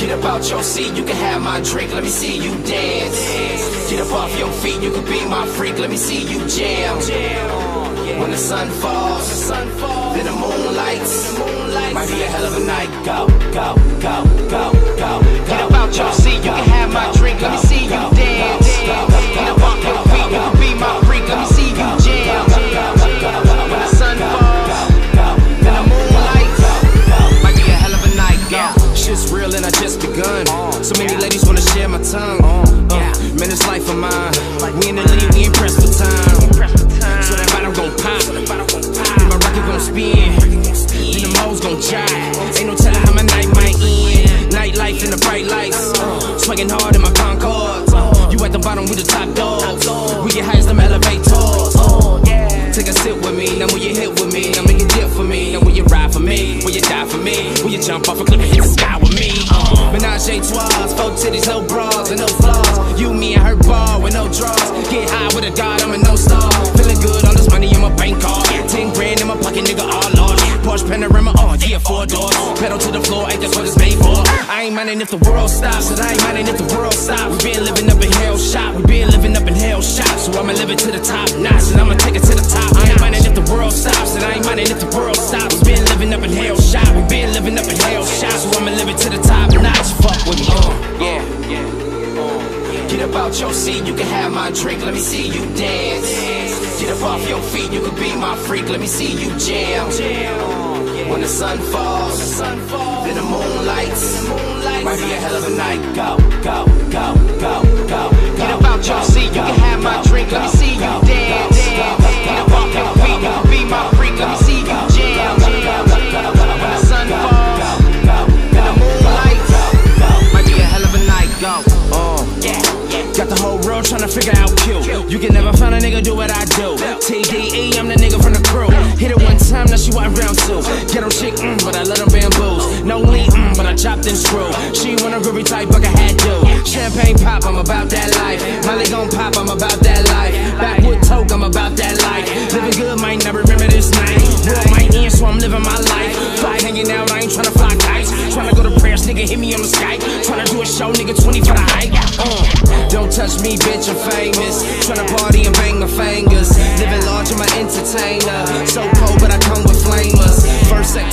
Get up out your seat, you can have my drink, let me see you dance. Get up off your feet, you can be my freak, let me see you jam. When the sun falls, then the moon lights, might be a hell of a night. Go, go, go, go, go. Get up out your seat, you can have my drink, let me see you dance. Get up off your feet, you can be my freak, let me see you jam. When the sun falls, then the moon lights, might be a hell of a night. Shit's real and I just begun. So many ladies wanna share my tongue. Man, this life of mine, we in the league, we ain't pressed for time. So that bottom gon' pop, then my rocket gon' spin, then the moles gon' jive. Ain't no telling how my night might end. Nightlife in the bright lights, swinging hard in my Concorde. You at the bottom, we the top dogs. We get high as them elevators. Take a sip with me, now will you hit with me? Now make a dip for me, now will you ride for me? Will you die for me? Will you jump off a cliff and hit the sky with me? Menage a trois, 4 titties, no bras and no flaws. You, me, and her ball with no draws. Get high with a god, I'm a no star. Feeling good, all this money in my bank card. 10 grand in my pocket, nigga, all large. Porsche Panorama, yeah, 4 doors. Pedal to the floor, ain't that's what it's made for. I ain't minding if the world stops, and I ain't minding if the world stops. We been living up in hell shop, we been living up in hell shop. So I'ma live it to the top notch, and I'ma take it to the top. I ain't minding if the world stops, and I ain't minding if the world stops. We been living up in hell shop, we been living up in hell shop. So I'ma live it to the top notch. Fuck with me, Get up out your seat, you can have my drink, let me see you dance. Get up off your feet, you can be my freak, let me see you jam. When the sun falls, then the moon lights, might be a hell of a night. Go, go, go, go, go. Get up out your seat, you can have my drink, let me see you dance. Get up off your feet, you can be my freak, let me see you jam. When the sun falls, then the moon lights, might be a hell of a night. Go, got the whole world tryna figure out Q. You can never find a nigga do what I do. TDE, I'm the nigga from the crew. Hit it one time, now she want round 2. Get on chick, but I let them bamboos. No lean, but I chopped and screw. She want a groovy type, bucket hat do. Champagne pop, I'm about that life. Molly gon' pop, I'm about that life. Backwood toke, I'm about that life. Living good, might not remember this night. World might end, so I'm living my life. Fly hanging out, I ain't tryna fly kites. Tryna go to prayers, nigga, hit me on the Skype. Tryna do a show, nigga, 20 for the hype. Don't touch me, bitch, I'm famous. Tryna party and bang my fingers. Living large, I'm an entertainer. So cold, but I come with flamers. First, second,